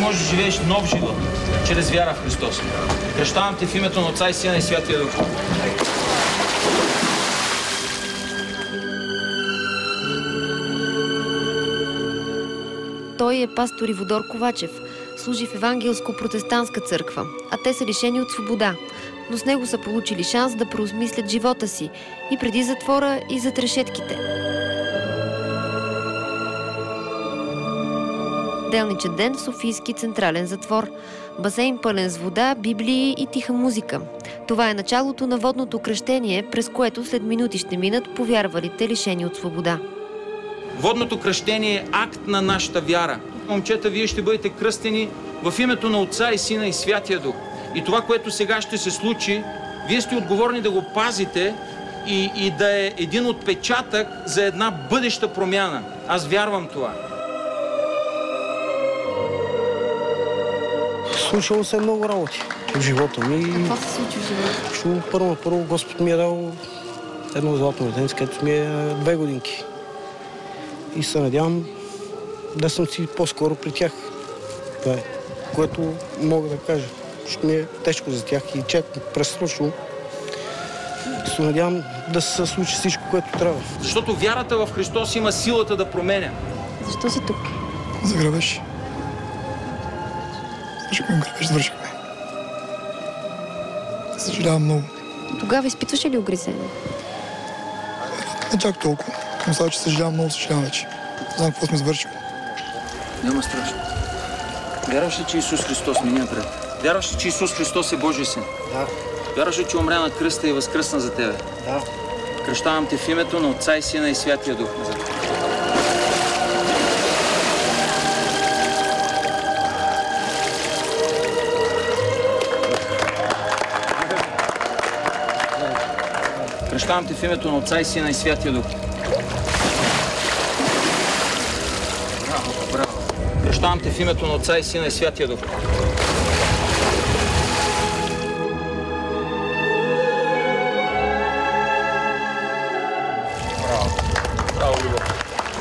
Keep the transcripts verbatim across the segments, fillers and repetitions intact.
можеш да живееш нов живот чрез вяра в Христос. Кръщавам те в името на Отца и Сина и Святия Дух. Той е пастор Иводор Ковачев. Служи в евангелско-протестантска църква, а те са лишени от свобода. Но с него са получили шанс да преосмислят живота си и преди затвора, и зад решетките. Делничен ден в Софийски централен затвор. Басейн пълен с вода, библии и тиха музика. Това е началото на водното кръщение, през което след минути ще минат повярвалите лишени от свобода. Водното кръщение е акт на нашата вяра. Момчета, вие ще бъдете кръстени в името на Отца и Сина и Святия Дух. И това, което сега ще се случи, вие сте отговорни да го пазите и, и да е един отпечатък за една бъдеща промяна. Аз вярвам това. Случило се много работи в живота ми. Какво се случи в живота? Първо, първо Господ ми е дал едно златно детенце, където ми е две годинки. И се надявам да съм си по-скоро при тях. Това е, което мога да кажа. Ще ми е тежко за тях и чак пресрочно. Се надявам да се случи всичко, което трябва. Защото вярата в Христос има силата да променя. Защо си тук? За грабеж. Свършихме грабеж, свършихме. Съжалявам много. Тогава изпитваше ли огризение? Не чак толкова. Но сега, че съжалявам много, съжалявам вече. Знам какво сме свършили. Няма страшно. Вярваш ли, че Исус Христос мини напред? Вярваш ли, че Исус Христос е Божий син? Да. Вярваш ли, че умря на кръста и възкръсна за тебе? Да. Кръщавам те в името на Отца и Сина и Святия Дух. Кръщавам те в името на Отца и Сина и Святия Дух. Браво, браво. Кръщавам те в името на Отца и Сина и Святия Дух. Браво. Браво, Любов.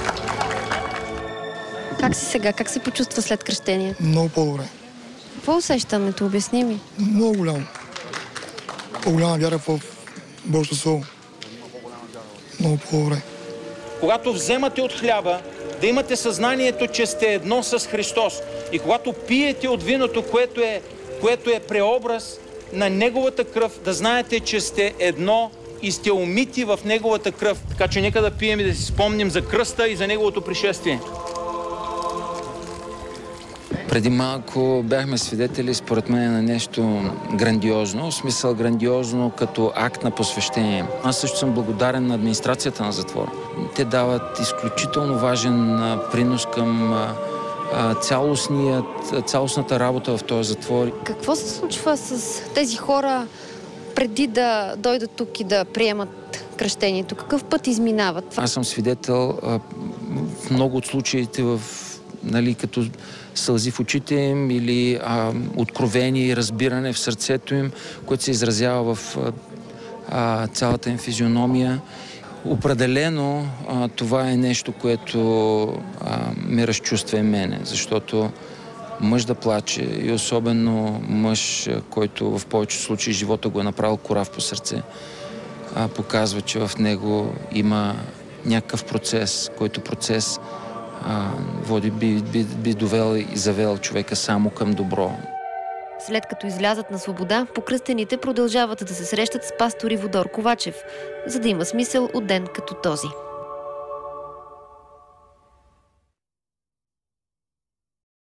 Как си сега? Как се почувства след кръщение? Много по-добре. Какво усещането? Обясни ми. Много голямо. По-голяма вяра в Божието Слово. Много по-добре. Когато вземате от хляба, да имате съзнанието, че сте едно с Христос. И когато пиете от виното, което е, което е преобраз на Неговата кръв, да знаете, че сте едно и сте умити в Неговата кръв. Така че нека да пием и да си спомним за кръста и за Неговото пришествие. Преди малко бяхме свидетели, според мен, на нещо грандиозно, в смисъл грандиозно като акт на посвещение. Аз също съм благодарен на администрацията на затвора. Те дават изключително важен принос към цялостният, цялостната работа в този затвор. Какво се случва с тези хора преди да дойдат тук и да приемат кръщението? Какъв път изминават? Аз съм свидетел в много от случаите, в, нали, като сълзи в очите им или а, откровение и разбиране в сърцето им, което се изразява в а, цялата им физиономия. Определено а, това е нещо, което а, ме разчувства и мене, защото мъж да плаче и особено мъж, който в повечето случаи живота го е направил корав по сърце, а, показва, че в него има някакъв процес, който процес а, води, би, би, би довел и завел човека само към добро. След като излязат на свобода, покръстените продължават да се срещат с пастор Иводор Ковачев, за да има смисъл от ден като този.